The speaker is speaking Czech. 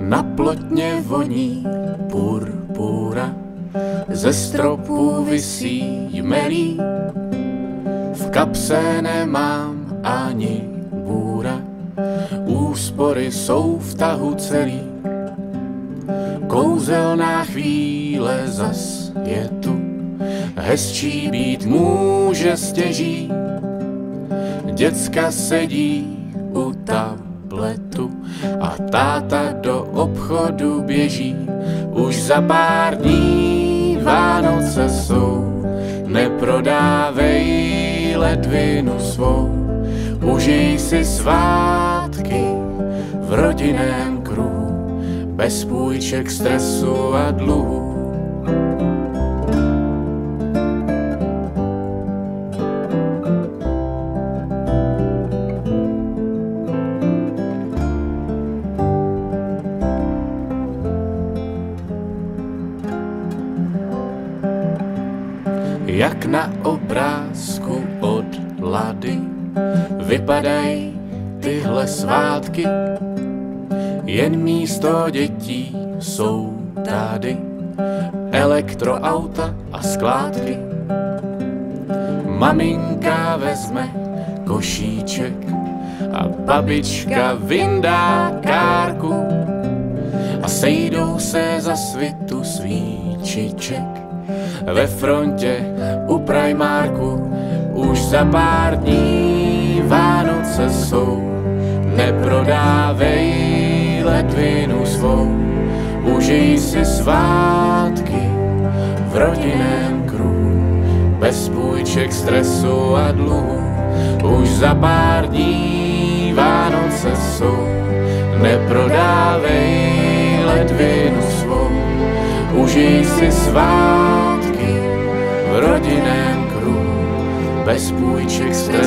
Na plotně voní purpura, ze stropů visí jmelí, v kapse nemám ani bůra, úspory jsou v tahu celý. Kouzelná chvíle zas je tu, hezčí být může stěží. Děcka sedí u tabletu a táta do obchodu běží. Už za pár dní Vánoce jsou, neprodávej ledvinu svou. Užij si svátky v rodinném kruhu, bez půjček, stresu a dluhu. Jak na obrázku od Lady vypadají tyhle svátky, jen místo dětí jsou tady elektroauta a skládky. Maminka vezme košíček a babička vyndá kárku a sejdou se za svitu svíčiček ve frontě u Primarku. Už za pár dní Vánoce jsou, neprodávej ledvinu svou. Užij si svátky v rodinném kruhu, bez půjček, stresu a dluhu. Už za pár dní Vánoce jsou, neprodávej ledvinu svou. Užij si svátky v rodinném kruhu, bez půjček, stresu